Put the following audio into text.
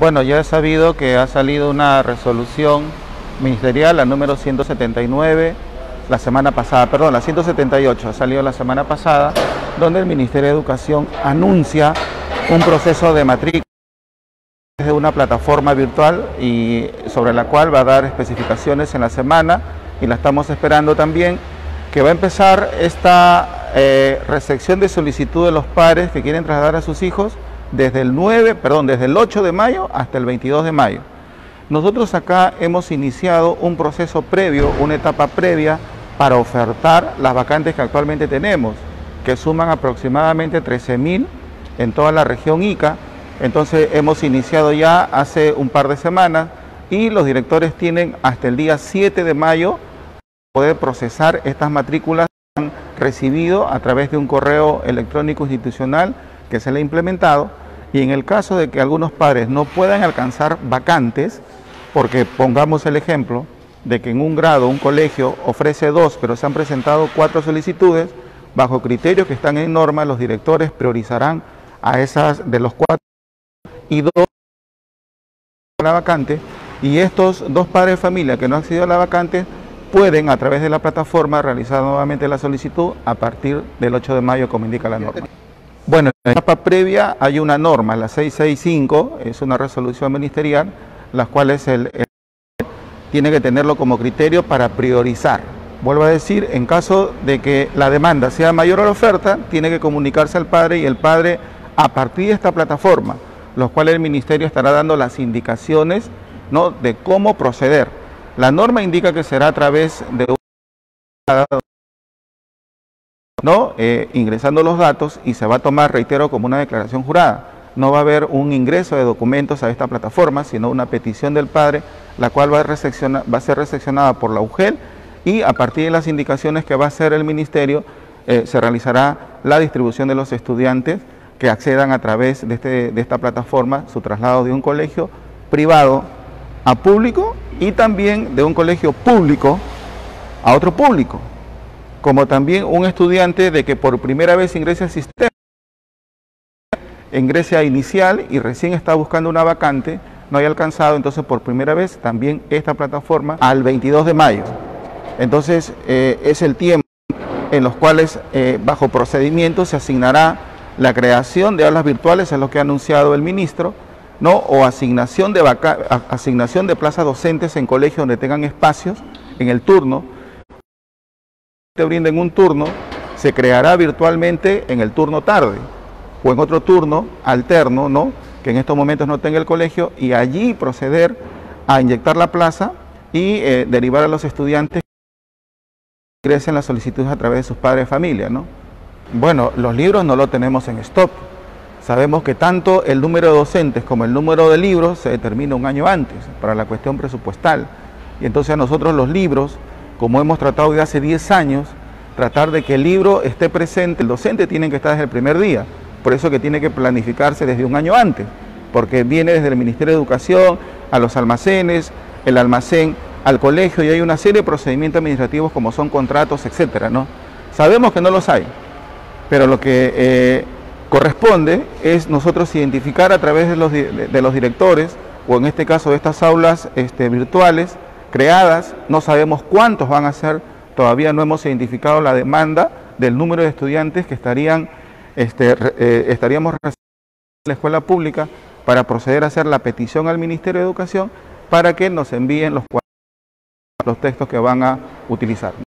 Bueno, ya he sabido que ha salido una resolución ministerial, la número 179, la semana pasada, perdón, la 178 ha salido la semana pasada, donde el Ministerio de Educación anuncia un proceso de matrícula desde una plataforma virtual y sobre la cual va a dar especificaciones en la semana, y la estamos esperando también, que va a empezar esta recepción de solicitud de los padres que quieren trasladar a sus hijos desde el 8 de mayo hasta el 22 de mayo. Nosotros acá hemos iniciado un proceso previo, una etapa previa para ofertar las vacantes que actualmente tenemos, que suman aproximadamente 13.000 en toda la región Ica. Entonces hemos iniciado ya hace un par de semanas y los directores tienen hasta el día 7 de mayo para poder procesar estas matrículas que han recibido a través de un correo electrónico institucional que se le ha implementado. Y en el caso de que algunos padres no puedan alcanzar vacantes, porque pongamos el ejemplo de que en un grado, un colegio ofrece 2, pero se han presentado 4 solicitudes, bajo criterios que están en norma, los directores priorizarán a esas de los 4 y 2 la vacante, y estos 2 padres de familia que no han accedido a la vacante pueden a través de la plataforma realizar nuevamente la solicitud a partir del 8 de mayo, como indica la norma. Bueno, en la etapa previa hay una norma, la 665, es una resolución ministerial, las cuales el tiene que tenerlo como criterio para priorizar. Vuelvo a decir, en caso de que la demanda sea mayor a la oferta, tiene que comunicarse al padre, y el padre, a partir de esta plataforma, los cuales el ministerio estará dando las indicaciones, ¿no?, de cómo proceder. La norma indica que será a través de ingresando los datos, y se va a tomar, reitero, como una declaración jurada. No va a haber un ingreso de documentos a esta plataforma, sino una petición del padre, la cual va a ser recepcionada por la UGEL, y a partir de las indicaciones que va a hacer el ministerio, se realizará la distribución de los estudiantes que accedan a través de esta plataforma, su traslado de un colegio privado a público, y también de un colegio público a otro público, como también un estudiante de que por primera vez ingrese al sistema, ingrese a inicial y recién está buscando una vacante, no haya alcanzado, entonces por primera vez también esta plataforma al 22 de mayo. Entonces es el tiempo en los cuales bajo procedimiento se asignará la creación de aulas virtuales, es lo que ha anunciado el ministro, ¿no?, o asignación de plazas docentes en colegios donde tengan espacios en el turno. Te brinden un turno, se creará virtualmente en el turno tarde o en otro turno alterno, ¿no?, que en estos momentos no tenga el colegio, y allí proceder a inyectar la plaza y derivar a los estudiantes que ingresen las solicitudes a través de sus padres de familia, ¿no? Bueno, los libros no lo tenemos en stock. Sabemos que tanto el número de docentes como el número de libros se determina un año antes para la cuestión presupuestal, y entonces a nosotros los libros, como hemos tratado desde hace 10 años, tratar de que el libro esté presente, el docente tiene que estar desde el primer día, por eso que tiene que planificarse desde un año antes, porque viene desde el Ministerio de Educación a los almacenes, el almacén al colegio, y hay una serie de procedimientos administrativos como son contratos, etcétera, ¿no? Sabemos que no los hay, pero lo que corresponde es nosotros identificar a través de los directores, o en este caso de estas aulas virtuales creadas, no sabemos cuántos van a ser, todavía no hemos identificado la demanda del número de estudiantes que estaríamos recibiendo en la escuela pública, para proceder a hacer la petición al Ministerio de Educación para que nos envíen los textos que van a utilizar.